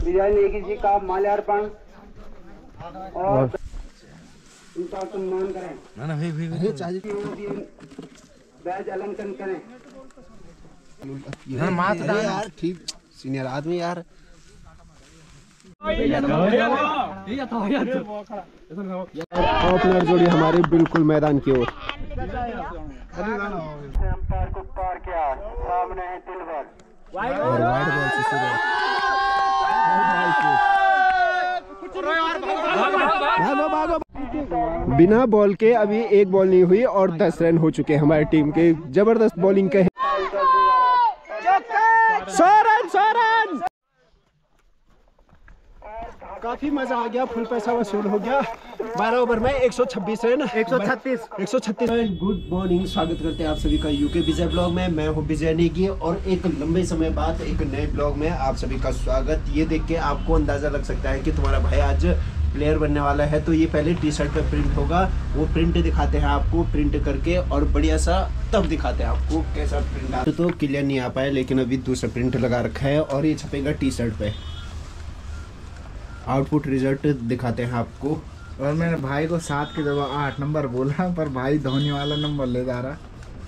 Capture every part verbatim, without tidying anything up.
विजय नेगी जी का माल्यार्पण और उनका सम्मान करें। ना ना भी भी बैज अलंकरण करें। ना मात अरे यार ठीक सीनियर आदमी यार। ओपनर जोड़ी हमारे बिल्कुल मैदान की ओर। अंपायर को पार किया, सामने है दिलवर और वाइड बॉल से शुरू। भागो भागो। बिना बॉल के अभी एक बॉल नहीं हुई और दस रन हो चुके हमारी टीम के। जबरदस्त बॉलिंग के सौ रन सौ रन। काफी मजा आ गया, फुल पैसा वसूल हो गया। बारह ओवर में एक सौ छब्बीस रन एक सौ छत्तीस एक सौ छत्तीस। गुड मॉर्निंग, स्वागत करते हैं आप सभी का यूके विजय ब्लॉग में। मैं हूं विजय नेगी और एक लंबे समय बाद एक नए ब्लॉग में आप सभी का स्वागत। ये देख के आपको अंदाजा लग सकता है कि तुम्हारा भाई आज प्लेयर बनने वाला है। तो ये पहले टी शर्ट पे प्रिंट होगा, वो प्रिंट दिखाते हैं आपको प्रिंट करके और बढ़िया सा तब दिखाते हैं आपको कैसा प्रिंट आ। तो क्लियर नहीं आ पाया लेकिन अभी दूसरा प्रिंट लगा रखा है और ये छपेगा टी शर्ट पे। आउटपुट रिजल्ट दिखाते हैं आपको। और मैंने भाई को सात के जगह आठ नंबर बोला पर भाई धोनी वाला नंबर ले जा रहा।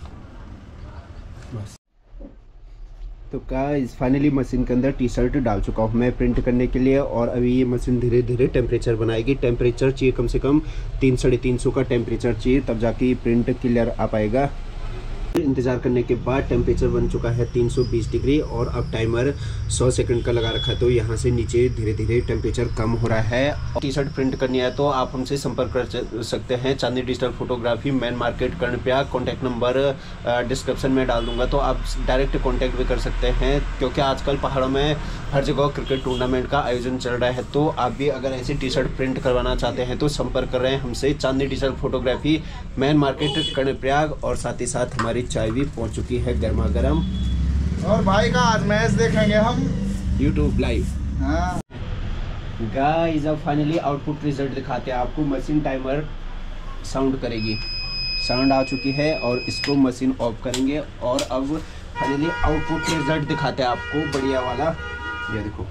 बस तो गाइस फाइनली मशीन के अंदर टी शर्ट डाल चुका हूँ मैं प्रिंट करने के लिए। और अभी ये मशीन धीरे धीरे टेम्परेचर बनाएगी। टेम्परेचर चाहिए कम से कम तीन साढ़े तीन सौ का टेम्परेचर चाहिए, तब जाके प्रिंट क्लियर आ पाएगा। इंतजार करने के बाद टेम्परेचर बन चुका है तीन सौ बीस डिग्री और अब टाइमर सौ सेकंड का लगा रखा है। तो यहाँ से नीचे धीरे धीरे टेम्परेचर कम हो रहा है। टी शर्ट प्रिंट करनी है तो आप हमसे संपर्क कर सकते हैं। Chandni digital photography, main market, Karnaprayag. Contact number description में डाल दूंगा तो आप डायरेक्ट कॉन्टैक्ट भी कर सकते हैं, क्योंकि आजकल पहाड़ों में हर जगह क्रिकेट टूर्नामेंट का आयोजन चल रहा है। तो आप भी अगर ऐसी टी शर्ट प्रिंट करवाना चाहते हैं तो संपर्क कर रहे हैं हमसे। Chandni digital photography, main market, Karnaprayag. और साथ ही साथ हमारी चाय भी पहुंच चुकी है गर्मा गर्म। और भाई का आज मैच देखेंगे हम यूट्यूब लाइव। हाँ गाइस अब फाइनली आउटपुट रिजल्ट दिखाते हैं आपको। मशीन टाइमर साउंड करेगी, साउंड आ चुकी है और इसको मशीन ऑफ करेंगे और अब फाइनली आउटपुट रिजल्ट दिखाते हैं आपको बढ़िया वाला। ये देखो,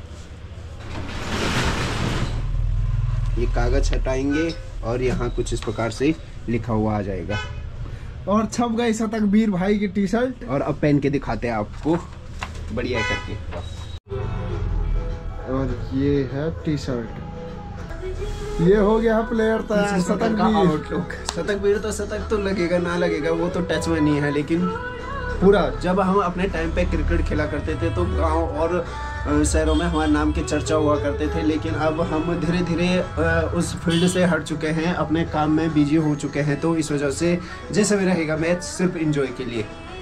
ये कागज हटाएंगे और यहाँ कुछ इस प्रकार से लिखा हुआ आ जाएगा और छप गई शतक वीर भाई की टी शर्ट। और अब पहन के दिखाते हैं आपको बढ़िया करके। और ये है टी शर्ट, ये हो गया प्लेयर तैयार। शतक का आउटलुक, शतक वीर तो शतक तो लगेगा ना लगेगा वो तो टच में नहीं है, लेकिन पूरा जब हम अपने टाइम पे क्रिकेट खेला करते थे तो गांव और शहरों में हमारे नाम की चर्चा हुआ करते थे। लेकिन अब हम धीरे धीरे उस फील्ड से हट चुके हैं, अपने काम में बिजी हो चुके हैं। तो इस वजह से जैसे भी रहेगा मैच सिर्फ एंजॉय के लिए।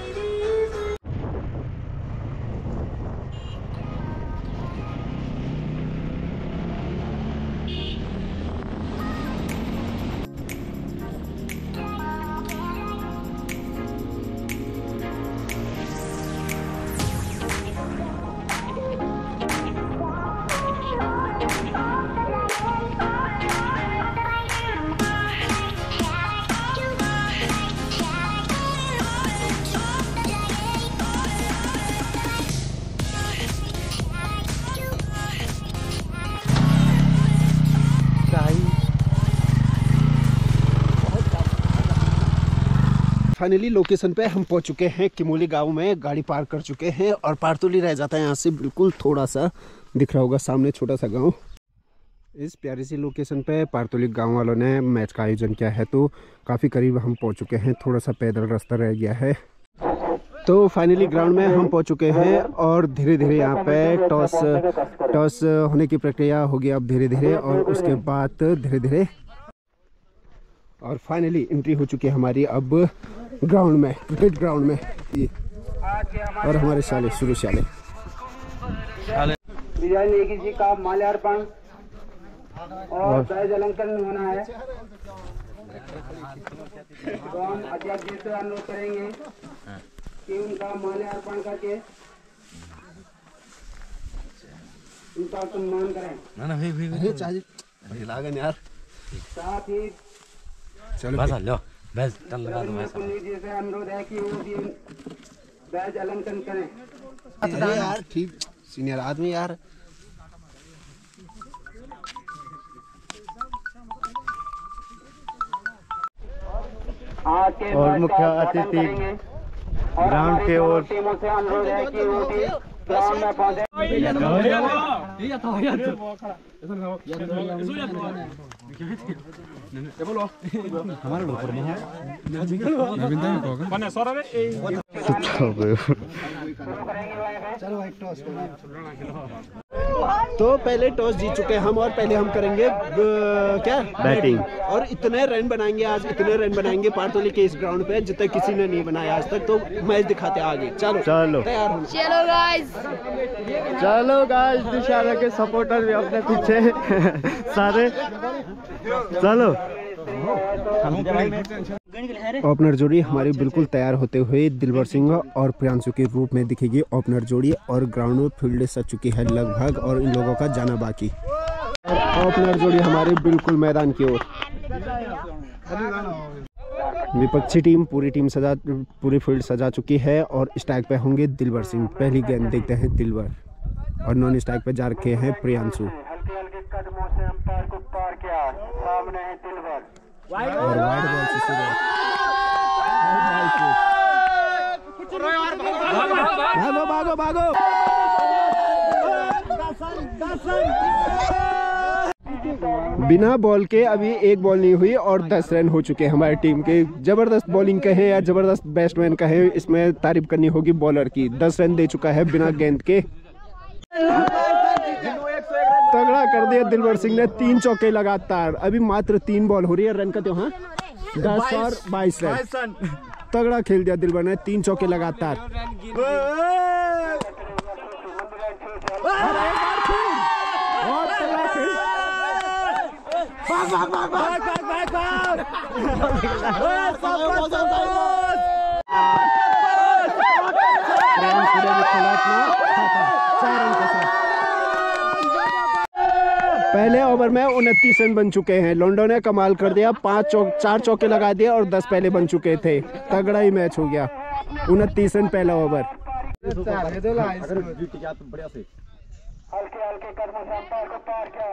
फाइनली लोकेशन पे हम पहुंच चुके हैं। किमोली गांव में गाड़ी पार्क कर चुके हैं और पारतोली रह जाता है यहाँ से बिल्कुल थोड़ा सा दिख रहा होगा सामने छोटा सा गांव। इस प्यारी सी लोकेशन पे पारतोली गांव वालों ने मैच का आयोजन किया है। तो काफ़ी करीब हम पहुंच चुके हैं, थोड़ा सा पैदल रास्ता रह गया है। तो फाइनली ग्राउंड में हम पहुंच चुके हैं और धीरे धीरे यहाँ पे टॉस टॉस होने की प्रक्रिया होगी अब धीरे धीरे। और उसके बाद धीरे धीरे और फाइनली एंट्री हो चुकी है हमारी अब ग्राउंड में, क्रिकेट ग्राउंड में। और हमारे शाले शुरू शाले विजय नेगी जी का माल्यार्पण और बैज अलंकरण होना है। तो हम अध्यक्ष जी से अनुरोध करेंगे कि उनका माल्यार्पण करके उनका सम्मान करें। ना ना भी भी अरे चाहिए लागन यार। साथ ही चलो बस लो बस चल लगा दो। पुनीत जी से अनुरोध है कि वो भी बैज अलंकरण करें। अरे यार ठीक सीनियर आदमी यार। आज के और मुख्य अतिथि ग्राउंड के ओर टीमों से अनुरोध है कि वो भी ग्राउंड में पहुंचे। तो पहले टॉस जीत चुके हैं हम और पहले हम करेंगे ब- क्या बैटिंग। और इतने रन बनाएंगे आज, इतने रन बनाएंगे पारतोली के इस ग्राउंड पे जितने किसी ने नहीं बनाया आज तक। तो मैच दिखाते हैं आगे। चलो चलो तैयार हो। चलो गाइस, चलो गाइस, दिशारा के सपोर्टर भी अपने पीछे सारे। चलो ओपनर जोड़ी हमारी बिल्कुल तैयार होते हुए दिलबर सिंह और प्रियांशु के रूप में दिखेगी ओपनर जोड़ी। और ग्राउंड में फील्ड सज चुकी है लगभग और इन लोगों का जाना बाकी। और ओपनर जोड़ी हमारी बिल्कुल मैदान की ओर। विपक्षी टीम पूरी टीम सजा पूरी फील्ड सजा चुकी है और स्ट्राइक पे होंगे दिलबर सिंह। पहली गेंद देखते हैं दिलबर और नॉन स्ट्राइक पे जा रखे हैं प्रियांशु। हल्के हल्के कदमों से अंपायर को पार किया, सामने है दिलबर। और वाइड बॉल से शुरू। भागो भागो भागो। बिना बॉल के अभी एक बॉल नहीं हुई और दस रन हो चुके हैं हमारी टीम के। जबरदस्त बॉलिंग कहे या जबरदस्त बैट्समैन कहे, इसमें तारीफ करनी होगी बॉलर की। दस रन दे चुका है बिना गेंद के। तगड़ा कर दिया दिलबर सिंह ने, तीन चौके लगातार। अभी मात्र तीन बॉल हो रही है, रन का तो हाँ दस और बाईस रन। तगड़ा खेल दिया दिलबर ने, तीन चौके लगातार। और तगड़ा खेल। पहले ओवर में उनतीस रन बन चुके हैं। लोंडो ने कमाल कर दिया, पांच चौक चार चौके लगा दिए और दस पहले बन चुके थे। तगड़ा ही मैच हो गया। उनतीस रन पहला ओवर। हल्के हल्के कदमों से अंपायर को पार किया।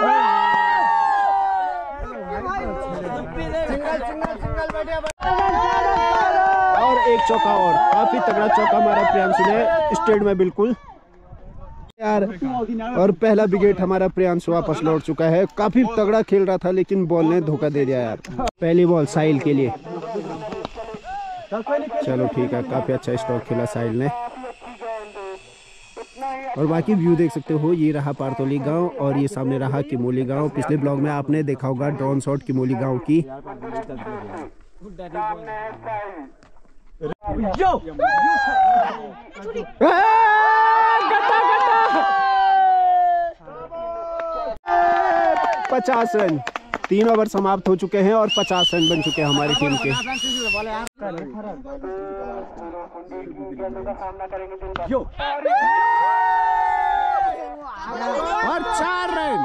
और एक चौका और, काफी तगड़ा चौका मारा प्रियांशु ने स्टेट में बिल्कुल यार। और पहला विकेट हमारा प्रियांशु वापस लौट चुका है। काफी तगड़ा खेल रहा था लेकिन बॉल ने धोखा दे दिया यार। पहली बॉल साहिल के लिए। चलो ठीक है, काफी अच्छा स्ट्रोक खेला साहिल ने। और बाकी व्यू देख सकते हो, ये रहा पारतोली गांव और ये सामने रहा किमोली गांव। पिछले ब्लॉग में आपने देखा होगा ड्रोन शॉट किमोली गांव की। पचास रन, तीन ओवर समाप्त हो चुके हैं और पचास रन बन चुके हैं हमारी टीम के। और चार रन।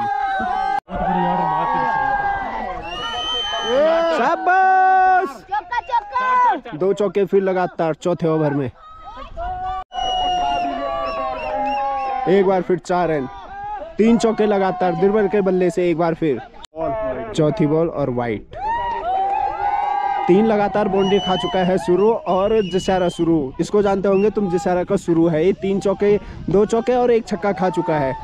शाबाश, चौका चौका। दो चौके फिर लगातार चौथे ओवर में। एक बार फिर चार रन, तीन चौके लगातार दिलबर के बल्ले से। एक बार फिर चौथी बॉल और वाइट। तीन लगातार बाउंड्री खा चुका है शुरू और जसारा शुरू। इसको जानते होंगे तुम, जसारा का शुरू है ये। तीन चौके, दो चौके और एक छक्का खा चुका है।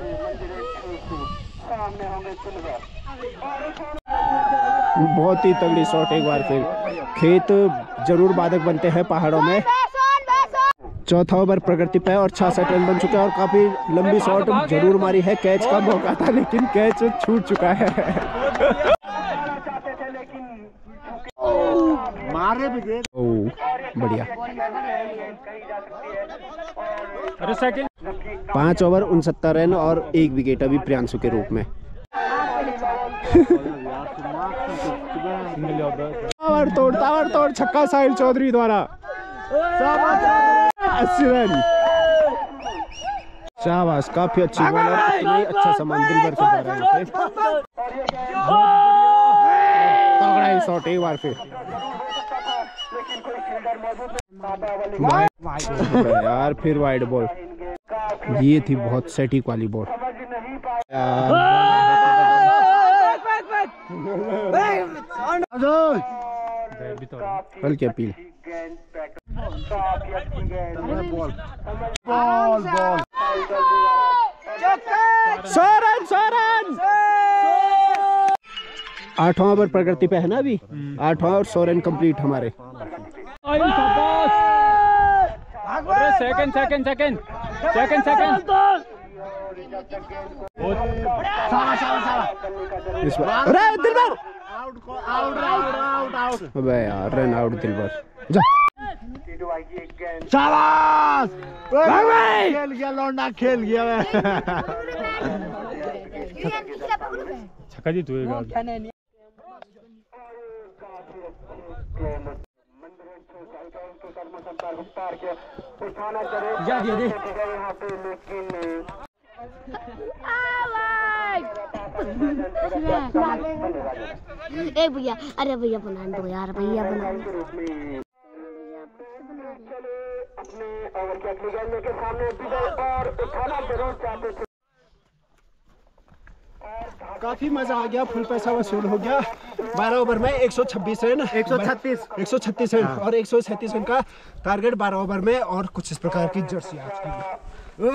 बहुत ही तगड़ी शॉट। एक बार फिर खेत जरूर बाधक बनते हैं पहाड़ों में। चौथा ओवर प्रगति पे और छियासठ रन बन चुके हैं और काफी लंबी शॉट जरूर मारी है। कैच का मौका था लेकिन कैच छूट चुका है। मारे भी ओह बढ़िया। पांच ओवर उनसत्तर रन और एक विकेट अभी प्रियांशु के रूप में। तावर तोड़ तावर तोड़ छक्का साहिल चौधरी द्वारा। अस्सी रन। शाबाश, काफी अच्छी बॉल और इतनी अच्छा सामान दिलबर के द्वारा यहाँ पे। तगड़ा ही शॉट एक बार फिर। यार फिर वाइड बॉल। ये थी बहुत सटीक वाली बॉल। हल्की appeal. Ball ball Soran Soran आठवां ओवर प्रगति पे है ना अभी, आठवां और सोरन कंप्लीट हमारे। Second second second second second इस बार अरे Dilbar out out out out अबे यार रन आउट दिलबर जा। शाबाश खेल गया लौंडा, खेल गया। छक्का जी तू जा दिया दे। ए भैया, अरे भैया बना दो यार, भैया बना दो। अपने ओवर के अगली गेंद के सामने और उठाना जरूर चाहते थे। काफी मजा आ गया, फुल पैसा वसूल हो गया। बारह ओवर में एक सौ छब्बीस रन, एक सौ छत्तीस एक सौ छत्तीस रन और एक सौ सैंतीस रन का टारगेट बारह ओवर में। और कुछ इस प्रकार की जर्सी आज की।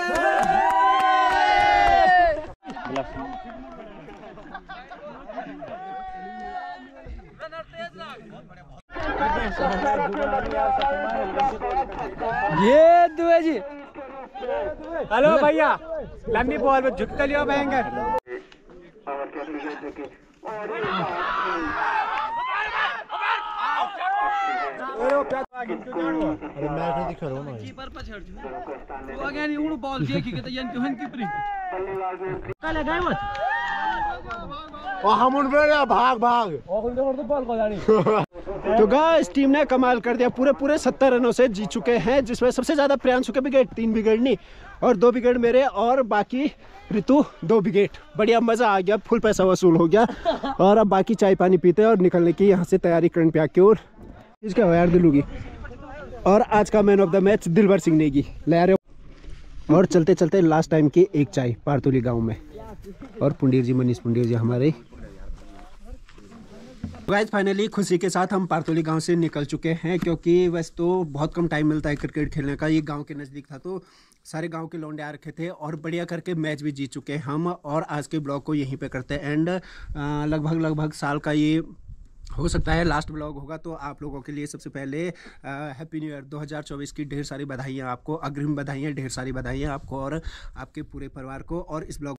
ये दुए जी। हेलो भैया, लंबी बॉल में झुक लियो भयंकर। अरे मैं नहीं दिखा रहा हूं कीपर पर छड़ तू आ गया नहीं उड़ बॉल देखी के तयन क्यों हन कीपरी का लगाए मत और हम उन पे भाग भाग और तो बॉल को जानी। तो गाइस टीम ने कमाल कर दिया, पूरे पूरे सत्तर रनों से जीत चुके हैं, जिसमें सबसे ज्यादा प्रियांशु के विकेट, तीन विकेट नहीं और दो विकेट मेरे, और बाकी ऋतु दो विकेट। बढ़िया मजा आ गया, फुल पैसा वसूल हो गया। और अब बाकी चाय पानी पीते हैं और निकलने की यहाँ से तैयारी करंट पे आके। और इसका यार दिलूगी। और आज का man of the match Dilbar Singh Negi ले रहे हो। और चलते चलते लास्ट टाइम की एक चाय पारतोली गाँव में। और पुंडीर जी, मनीष पुंडीर जी हमारे। गाइस फाइनली खुशी के साथ हम पारतोली गांव से निकल चुके हैं, क्योंकि वैसे तो बहुत कम टाइम मिलता है क्रिकेट खेलने का। ये गांव के नज़दीक था तो सारे गांव के लौंडे आ रखे थे और बढ़िया करके मैच भी जीत चुके हैं हम। और आज के ब्लॉग को यहीं पे करते हैं एंड। लगभग लगभग साल का ये हो सकता है लास्ट ब्लॉग होगा, तो आप लोगों के लिए सबसे पहले हैप्पी न्यू ईयर दो हज़ार चौबीस की ढेर सारी बधाइयाँ आपको, अग्रिम बधाइयाँ, ढेर सारी बधाइयाँ आपको और आपके पूरे परिवार को। और इस ब्लॉग